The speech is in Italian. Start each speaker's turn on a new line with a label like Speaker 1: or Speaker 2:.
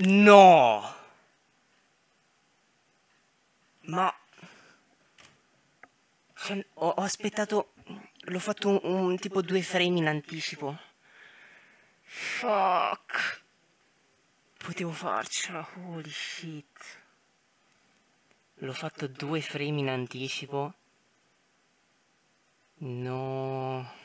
Speaker 1: No! Ma... cioè, ho aspettato... L'ho fatto tipo 2 frame in anticipo. Fuck. Potevo farcela, holy shit. L'ho fatto 2 frame in anticipo. No.